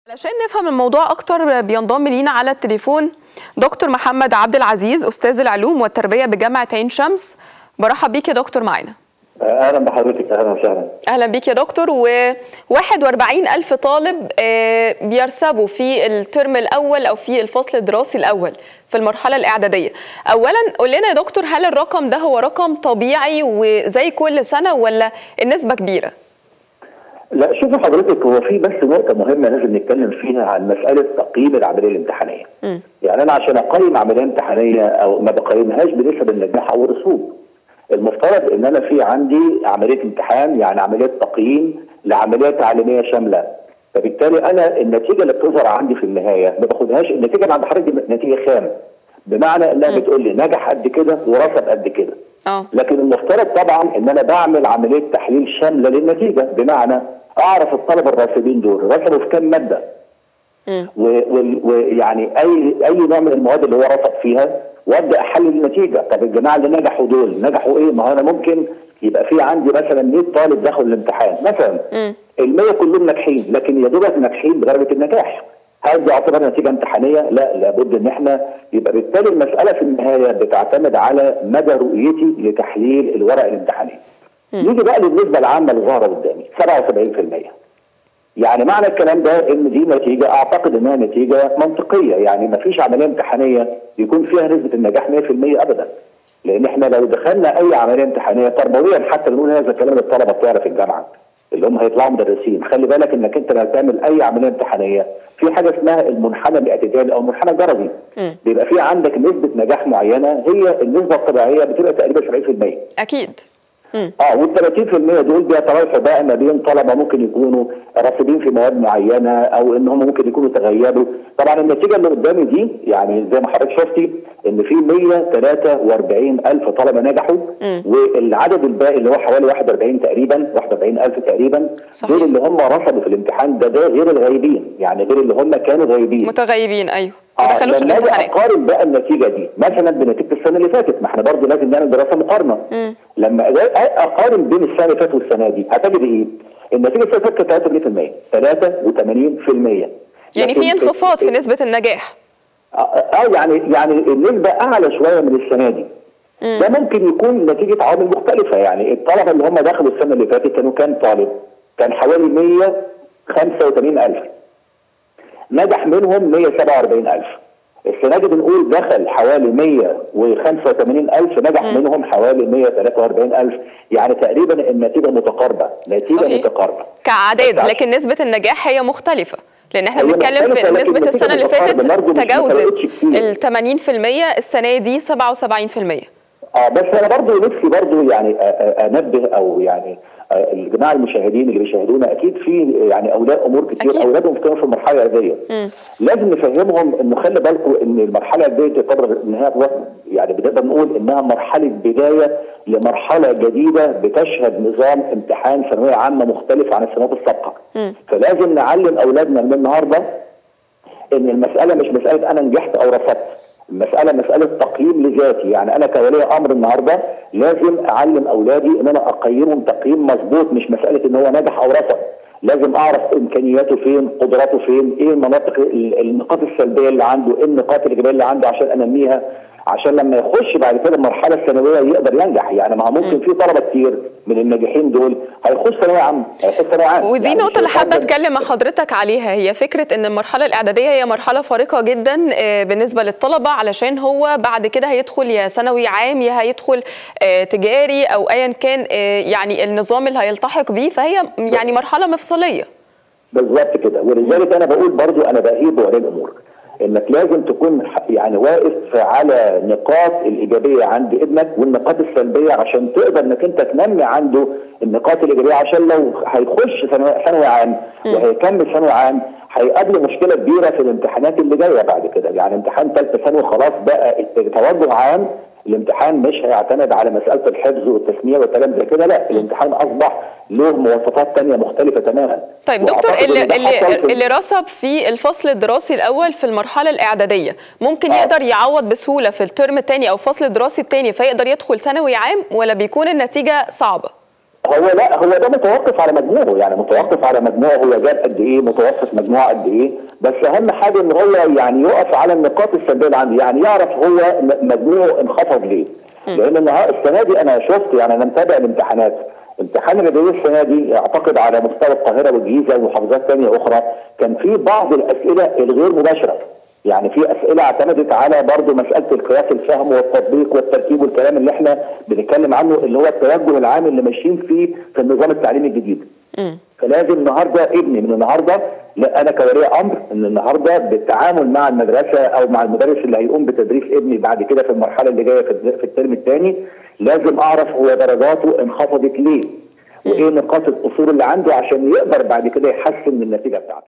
علشان نفهم الموضوع أكتر بينضم لينا على التليفون دكتور محمد عبد العزيز أستاذ العلوم والتربية بجامعة عين شمس. برحب بيك يا دكتور معانا. اهلا بحضرتك. اهلا وسهلا. اهلا بيك يا دكتور. و41,000 طالب بيرسبوا في الترم الاول او في الفصل الدراسي الاول في المرحله الاعداديه. اولا قول لنا يا دكتور، هل الرقم ده هو رقم طبيعي وزي كل سنه ولا النسبه كبيره؟ لا شوفي حضرتك، هو في بس نقطه مهمه لازم نتكلم فيها عن مساله تقييم العمليه الامتحانيه. يعني انا عشان اقيم عمليه امتحانيه او ما بقيمهاش بنسب النجاح او الرسوب. المفترض ان انا في عندي عمليه امتحان، يعني عمليه تقييم لعمليه تعليميه شامله. فبالتالي انا النتيجه اللي بتظهر عندي في النهايه ما باخدهاش النتيجه اللي عند حضرتك نتيجه خام، بمعنى انها بتقول لي نجح قد كده ورسب قد كده. لكن المفترض طبعا ان انا بعمل عمليه تحليل شامله للنتيجه، بمعنى اعرف الطلبه الراسبين دول رسبوا في كام ماده. ويعني اي نوع من المواد اللي هو رسب فيها، وابدا احلل النتيجه. طب الجماعه اللي نجحوا دول نجحوا ايه؟ ما هو انا ممكن يبقى في عندي مثلا 100 طالب دخلوا الامتحان مثلا، ال100 كلهم ناجحين، لكن يا دوبك ناجحين بدرجه النجاح. هل دي اعتبر نتيجه امتحانيه؟ لا، لابد ان احنا يبقى بالتالي المساله في النهايه بتعتمد على مدى رؤيتي لتحليل الورق الامتحاني. نيجي بقى للنسبه العامه اللي ظاهره قدامي 77%. يعني معنى الكلام ده ان دي نتيجه اعتقد انها نتيجه منطقيه، يعني ما فيش عمليه امتحانيه يكون فيها نسبه النجاح 100% ابدا. لان احنا لو دخلنا اي عمليه امتحانيه تربويا، حتى بنقول هذا الكلام للطلبه بتوعنا في الجامعه اللي هم هيطلعوا مدرسين، خلي بالك انك انت لما تعمل اي عمليه امتحانيه في حاجه اسمها المنحنى الاعتدالي او المنحنى الدرجي. بيبقى في عندك نسبه نجاح معينه، هي النسبه الطبيعيه بتبقى تقريبا 70%. اكيد. وال30% دول بيتراوحوا بقى ما بين طلبه ممكن يكونوا راسبين في مواد معينه، او ان هم ممكن يكونوا تغيبوا. طبعا النتيجه اللي قدامي دي يعني زي ما حضرتك شفتي ان في 143,000 طلبه نجحوا، والعدد الباقي اللي هو حوالي 41,000 تقريبا صحيح. دول اللي هم رسبوا في الامتحان، ده غير الغايبين، يعني غير اللي هم كانوا غايبين متغيبين. ايوه ما دخلوش الامتحانات. اقارن بقى النتيجه دي مثلا بنتيجه السنه اللي فاتت، ما احنا برضه لازم نعمل دراسه مقارنه. لما اقارن بين السنه اللي فاتت والسنه دي هتجد ايه؟ النتيجه السنه اللي فاتت كانت 83%. يعني في انخفاض في نسبه النجاح. يعني النسبه اعلى شويه من السنه دي. ده ممكن يكون نتيجه عوامل مختلفه، يعني الطلبه اللي هم دخلوا السنه اللي فاتت كانوا كام طالب؟ كان حوالي 185,000. نجح منهم 147,000. السنه دي بنقول دخل حوالي 185,000، نجح منهم حوالي 143,000. يعني تقريبا النتيجه متقاربه، نتيجه متقاربه كعدد، لكن نسبه النجاح هي مختلفه، لان احنا بنتكلم في نسبه السنه اللي فاتت تجاوزت ال 80%، السنه دي 77%. بس انا نفسي يعني انبه، او يعني الجماعه المشاهدين اللي بيشاهدونا اكيد في يعني اولياء امور كتير أكيد. اولادهم كانوا في المرحله الاعداديه، لازم نفهمهم انه خلي بالكم ان المرحله الاعداديه تعتبر انها يعني بنقدر نقول انها مرحله بدايه لمرحله جديده بتشهد نظام امتحان ثانويه عامه مختلف عن السنوات السابقه. فلازم نعلم اولادنا من النهارده ان المساله مش مساله انا نجحت او رفضت، المسألة مسألة تقييم لذاتي. يعني أنا كولي أمر النهارده لازم أعلم أولادي إن أنا أقيمهم تقييم مظبوط، مش مسألة إن هو نجح أو رفض. لازم أعرف إمكانياته فين، قدراته فين، إيه المناطق النقاط السلبية اللي عنده، إيه النقاط الإيجابية اللي عنده عشان أنميها، عشان لما يخش بعد كده المرحله الثانويه يقدر ينجح. يعني ما ممكن في طلبه كتير من الناجحين دول هيخش ثانويه عامه، ودي يعني نقطه اللي حابه اتكلم مع حضرتك عليها، هي فكره ان المرحله الاعداديه هي مرحله فارقه جدا بالنسبه للطلبه، علشان هو بعد كده هيدخل يا ثانوي عام يا هيدخل تجاري او ايا كان يعني النظام اللي هيلتحق بيه، فهي يعني مرحله مفصليه. بالظبط كده، ولذلك انا بقول برضو انا باهيب اولياء الامور انك لازم تكون يعني واقف على نقاط الايجابيه عند ابنك والنقاط السلبيه، عشان تقدر انك انت تنمي عنده النقاط الايجابيه، عشان لو هيخش ثانوي عام وهيكمل ثانوي عام هيقابله مشكله كبيره في الامتحانات اللي جايه بعد كده. يعني امتحان ثالثه ثانوي خلاص بقى توجه عام، الامتحان مش هيعتمد على مساله الحفظ والتسميع والكلام زي كده، لا الامتحان اصبح له مواصفات ثانيه مختلفه تماما. طيب دكتور، اللي رسب في الفصل الدراسي الاول في المرحله الاعداديه ممكن يقدر يعوض بسهوله في الترم الثاني او الفصل الدراسي الثاني فيقدر يدخل ثانوي عام، ولا بيكون النتيجه صعبه؟ هو ده متوقف على مجموعه، يعني متوقف على مجموعه، هو جاب قد ايه، متوسط مجموعه قد ايه، بس اهم حاجه ان هو يعني يقف على النقاط السلبيه اللي عنده، يعني يعرف هو مجموعه انخفض ليه. لان السنه دي انا شفت، يعني انا متابع الامتحانات، امتحان الرياضيات السنه دي اعتقد على مستوى القاهره والجيزه ومحافظات ثانيه اخرى كان في بعض الاسئله الغير مباشره، يعني في اسئله اعتمدت على برضه مساله القياس الفهم والتطبيق والتركيب والكلام اللي احنا بنتكلم عنه، اللي هو التوجه العام اللي ماشيين فيه في النظام التعليمي الجديد. فلازم النهارده ابني من النهارده، لا انا كولي امر ان النهارده بالتعامل مع المدرسه او مع المدرس اللي هيقوم بتدريس ابني بعد كده في المرحله اللي جايه في الترم الثاني، لازم اعرف هو درجاته انخفضت ليه؟ وايه نقاط القصور اللي عنده عشان يقدر بعد كده يحسن من النتيجه بتاعته.